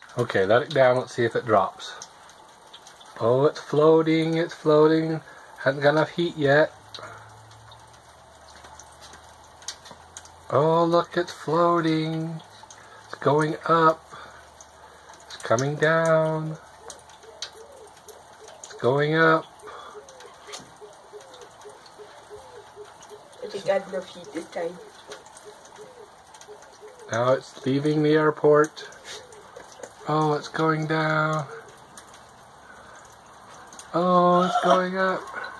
Okay, let it down. Let's see if it drops. Oh, it's floating. It's floating. Hasn't got enough heat yet. Oh, look, it's floating. It's going up. It's coming down. It's going up. I think I had enough heat this time. Now it's leaving the airport. Oh, it's going down. Oh, it's going up.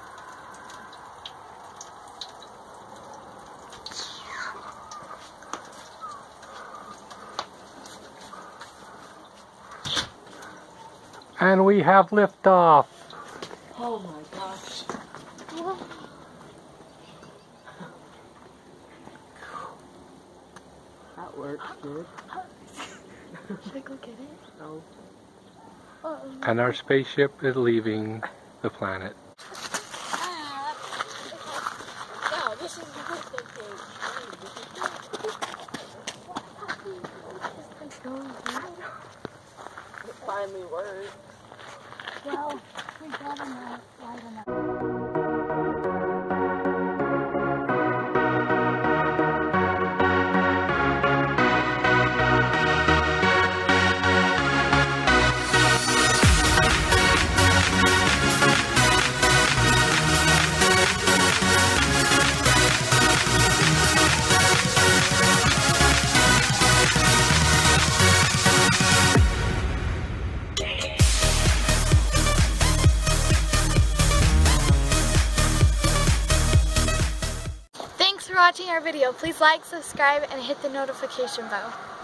And we have liftoff. Oh my gosh. That works good. Should I go get it? No. And our spaceship is leaving the planet. No, this is the birthday cake. It finally worked. Well, we got enough light enough. Thanks for watching our video. Please like, subscribe, and hit the notification bell.